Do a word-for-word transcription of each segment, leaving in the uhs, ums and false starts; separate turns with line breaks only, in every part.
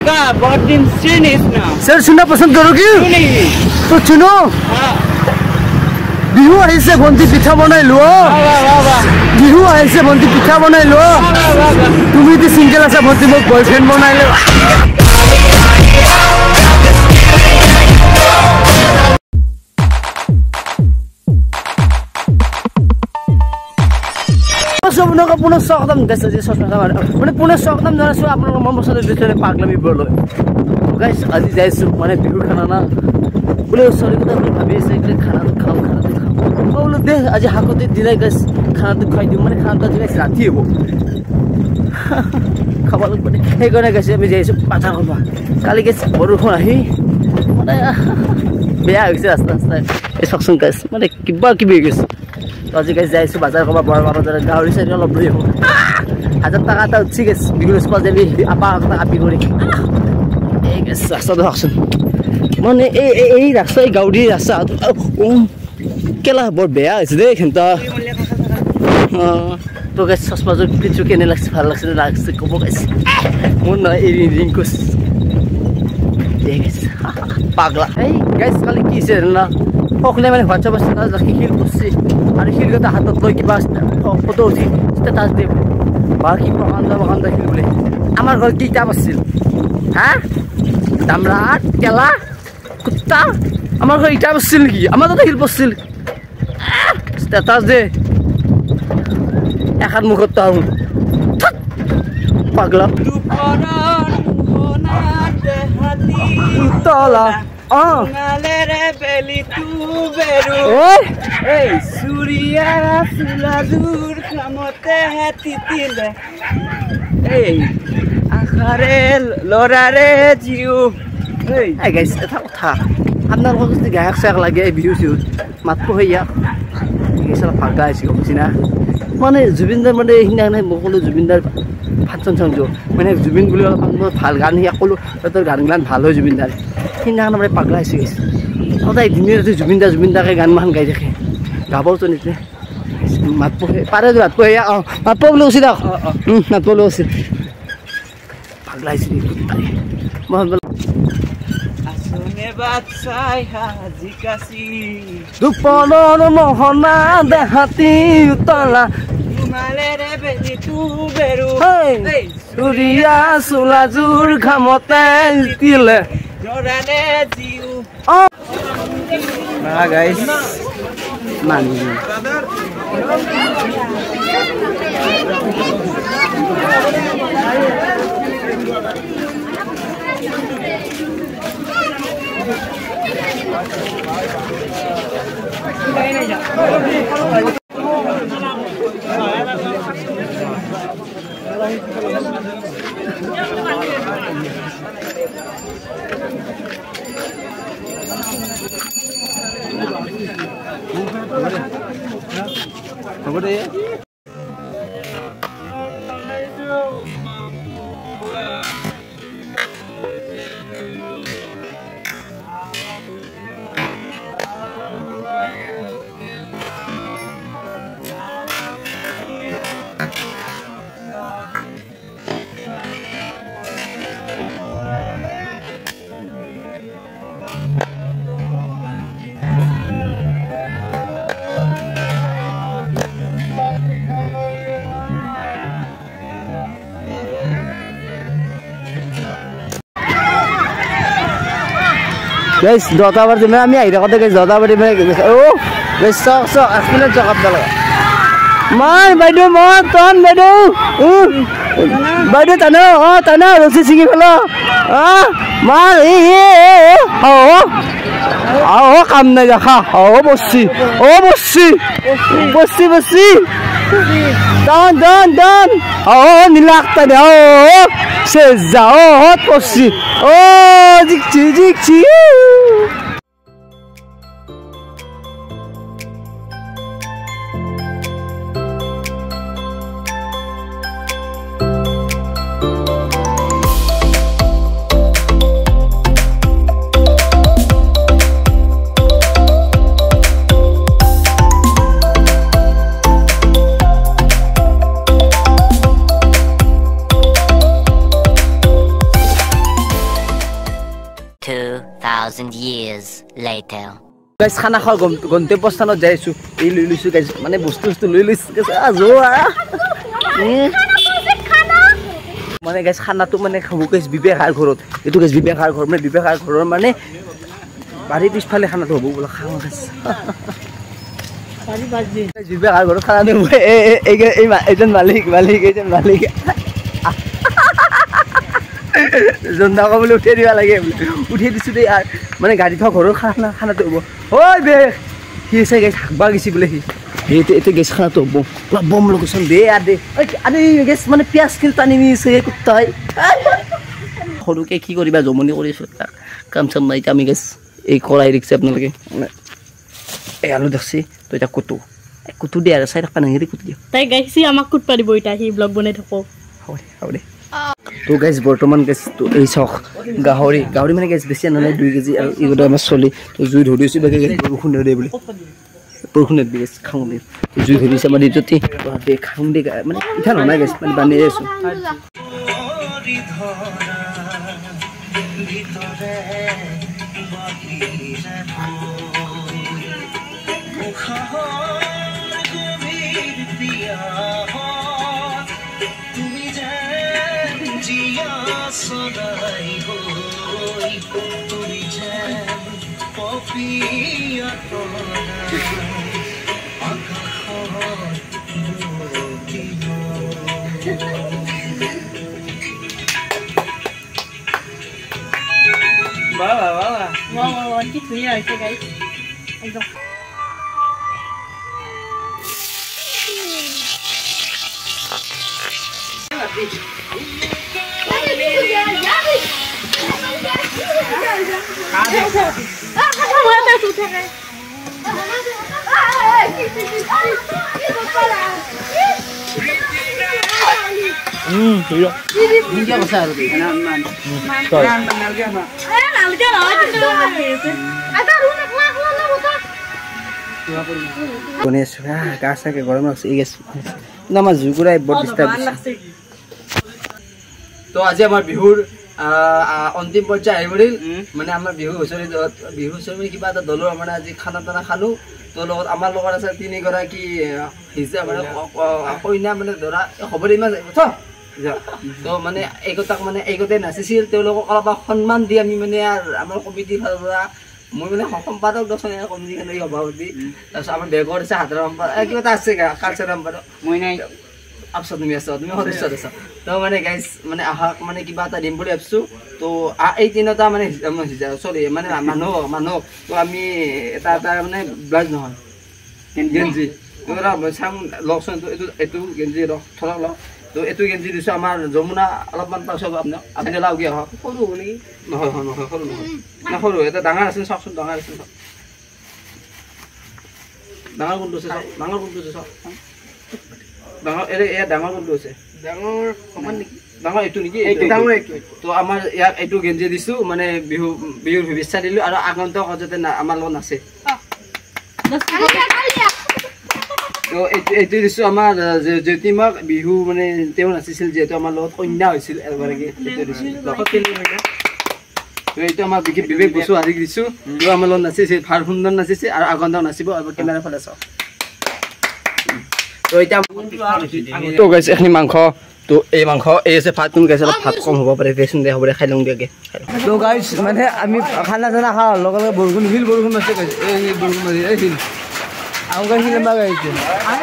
का बहुत दिन से नहीं सुना।
सर सुनना पसंद करोगी?
नहीं
तो सुनो। बिहू आइसे भंटी पिठा बनाई लो। बिहू आइसे भंटी पिठा बनाई लो। तुम तो सिंगल आसा भंटी मोक बॉयफ्रेंड बनाई लो। আপোনালোকক পুনৰ স্বাগতম গাইছে যে সস্তা মানে পুনৰ স্বাগতম জনাইছো আপোনালোকৰ মন পছন্দৰ ভিতৰত পাগলামি বৰলৈ গাইছ আজি যাইছো মানে বিহু খানা না বোলে ওচৰৰ কথা ভাবি আছে যে খানাটো খাওঁ খানাটো খাওঁ বোলে দে আজি হাকতে দিলাই গাইছ খানাটো খাই দিওঁ মানে খানাটো আজি গাইছ ৰাতি হ'ব খাবলৈ মানে সেইকাৰণে গাইছে আমি যাইছো পাঠা কৰবা কালি গাইছ বৰষুণ আহি মানে বেয়া হৈছে ৰাস্তা ৰাস্তাই এই চাকচোন গাইছ মানে কিবা কিবি গৈছে আজি গাইছ যাইছো বাজাৰ কৰবা বৰ বাজাৰ গাঁৱৰ চাইড অলপ লৈ আহোঁ হাজাৰ টকা এটা উঠি গৈছে বিহুৰ স্পট যাবি আপা এটা আপি কৰি এই গাইছ ৰাস্তাটো চাকচোন মানে এই এই ৰাস্তা এই গাঁৱৰ ৰাস্তা কেলা বৰ বেয়া হৈছে দেই এইখিনিটা তো গাইছ চচমাযোৰ পিঠটো কেনে লাগছে ভাল লাগছে লাগছে ক'ব গাইছ মোৰ নহয় এই ৰিংকুচ এই গাইছ পাগলা এই গাইছ কালি কি হৈছে না সকলোৱে মানে হোৱাটছআপ ষ্টেটাছ ৰাখি শিল কৰিছে আৰু শিলকেইটা হাতত লৈ কিবা ফটো উঠি ষ্টেটাছ দিব বাকী প্ৰকাণ্ড প্ৰকাণ্ড শিল বোলে আমাৰ ঘৰত কি কিতাপ আছিল হা দামৰাট কেলা কুত্তা আমাৰ ঘৰত কিতাপ আছিল নেকি আমাৰ তাতে শিল পৰছিল ষ্টেটাছ দে এখান মুখত তাহোঁ পাগলা তলা Oh, ngalere beli tu beru. Oh, hey, Surya sulazur kamote hati tile. Hey, akhare lorare jiu. Hey, hey guys, eta kotha. Apnar kok mesti gayak sak lagi view shoot. Matko hoya. Ini salah pagai sih kok sini. Mana Jubinder mana hina nai mokolo Jubinder function চাংছো মানে জুবিন বুলি ভাল গান শিয়া ক'লোঁ তাতৰ গান গান ভাল হয় জুবিনদাৰ সেইদিনাখন মানে পাগলা হৈছে গৈছে সদায় দিনে ৰাতি জুবিনদা জুবিনদাকে গান মাখান গাই থাকে গাবওতো নিতে মাত পঢ়ে পাৰে মাত পঢ়ে অঁ মাত পঢ় বুলি কৈছে দক মাত পঢ় বুলি কৈছে পাগলা হৈছে মই দুপৰৰ মোহনা দেহাতী উতলা Surya sulazur kamote tile. Oh, nah guys, mandi. Apa deh? Guys, dota berarti mana mi aida kata guys dota berarti mana oh guys sok sok aslinya cakap dah lah. Mai badu mau ton badu, uh badu tanah oh tanah rosi singi kalau ah mal eh oh oh kam na jaka oh bosi oh bosi bosi bosi don don don oh nilak tadi oh sejauh hot bosi oh jikci jikci
two thousand years later.
Guys খানা খাওয়ার গন্তব্যস্থানত যাই আছো এই লৈ লৈছো guys মানে বস্তু বস্তু লৈ লৈছো যোৱা মানে গাইস খানাটো মানে খাব গাইস বিবেকাৰ ঘৰত এইটো গাইস বিবেকাৰ ঘৰ মানে বিবেকাৰ ঘৰৰ মানে বাড়ি পিছফালে খানাটো হ'ব বলা খাওঁ গাইস বাড়ি বাজি গাইস বিবেকাৰ ঘৰত খানা দেব এই এই এজন মালিক মালিক এজন মালিক জন্দা কবলে উঠে দিবা লাগে উঠে দিছো দে আর মানে গাড়ি থা ঘৰৰ খানা খানাটো হ'ব ওই বে কি আছে গাইস হাকবা গিছি বলে কি এতে এতে গেছ খানাটো হ'ব পুরা বম লোকেশন দে আর দে আরে গেছ মানে পিয়াজ কিল টানি নিছে কুত্তাই হৰুকে কি কৰিবা জমনি কৰিছ কাম চাম নাই আমি গেছ এই কৰাই ৰিক্সা আপোনালোকে এই আলু দেখছি তো এটা কুটু কুটু দে আর সাইড পানি হেৰি কুটু দিও
তাই গাইছি আমাক কুট পারিব এটা হি ব্লগ বনাই থাকো
হয় হয় তো গাইস বৰ্তমান গাইস তো এই চখ গাহৰি গাহৰি মানে গাইস বেছি নহয় দুই কেজি আৰু ইগোটা আমাৰ চলি তো জুই ধৰিছি বাকি গাইস বৰষুণ দে বুলি বৰষুণ দে গাইস খাওঁ দে জুই ধৰিছে আমাৰ দিজতি দে খাওঁ দে মানে ইঠা নহয় গাইস মানে বানি আছো
Sodai hoi tumi jan popiya tona akakhon mutino
Bala bala
wow wow কি ধুনীয়া হৈছে গাইস একদম
Hmm, iya. Ini dia besar tuh.
man
Sorry.
man nalga ma
eh nalga lah itu ada runak lah lah bukan
কোনে সুরা গাছাকে গরম লাগছে এই gas নামা জুগুৰাই বড় ডিস্টার্ব তো আজি আমাৰ বিহুৰ অন্তিম পৰ্যায় আহিবৰিল মানে আমাৰ বিহু হুচৰি বিহু হুচৰি কিবা এটা দলৰ মানে আজি খানা তানা খালো তো লগত আমাৰ লগত আছে তিনি গৰাকী হিজা মানে কইনা মানে ধৰা খবৰ ইমান তো মানে এইগতাক মানে এইগতে নাচিছিল তেওঁলোকক অলপ সন্মান দি আমি মানে আমাৰ কমিটিৰ ফালৰ পৰা মই মানে সম্পাদক দৰ্শন কমিটিখনৰ সভাপতি তাৰপিছত আমাৰ বেগৰ আছে সাধাৰণ সম্পাদক কিবা এটা আছে কালচাৰ সম্পাদক
মই নাই
আপছত তুমি আছা তুমি সদস্য আছা তো মানে গাইস মানে আহাক মানে কিবা এটা দিম বুলি ভাবিছো তো এই তিনিটা মানে চৰি মানে মানুহ মানুহ তো আমি এটা এটা মানে ব্লাউজ নহয় গেঞ্জি তোৰা চাম লকচন এইটো এইটো গেঞ্জি ৰখ থৰক ল তো এইটো গেঞ্জি দিছো আমাৰ যমুনা অলপমান পাছত আপুনি আপুনি লাউগে হওক সৰু নেকি নহয় নহয় সৰু নহয় না সৰু এটা ডাঙৰ আছে চাওকচোন ডাঙৰ আছে ডাঙৰ কোনটো আছে ডাঙৰ কোনটো আছে চাওক ডাঙৰ এৰে এ ডাঙৰ কোনটো আছে
ডাঙৰ সমান নেকি
ডাঙৰ এইটো নেকি
এইটো ডাঙৰ এইটো
তো আমাৰ ইয়াক এইটো গেঞ্জি দিছো মানে বিহু বিহুৰ শুভেচ্ছা দিলো আৰু আগন্তুক যাতে আমাৰ লগত আছে তো এইটো দিছো আমাৰ জ্যোতিমাক বিহু মানে তেওঁ নাচিছিল যিহেতু আমাৰ লগত কন্যা হৈছিল এবাৰকে এইটো দিছো লগত কেলি হয় তো এইটো আমাৰ বিশেষ বিবেক বসু আদি দিছো তো আমাৰ লগত নাচিছিল ভাল সুন্দৰ নাচিছে আৰু আগন্তুক নাচিব আৰু কেমেৰা ফালে চাওক তো এটা তো গাইস এখনি মাংস তো এই মাংস এই আছে ভাত তুমি গাইস অলপ ভাত কম হ'ব পাৰে পেছন দে হ'ব খাই লং দিগে তো গাইস মানে আমি খানা জানা খাও লগে লগে বৰগুন হিল বৰগুন আছে গাইস এই বৰগুন মাৰি এই হিল আউগা হিল মা গাইস এই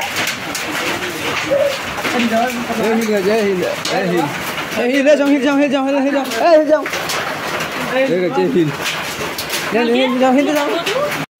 হিল গাইস এই হিল এই হিল এই হিল যাও হিল যাও হিল যাও হিল যাও এই হিল যাও এই গাইস হিল হিল যাও হিল যাও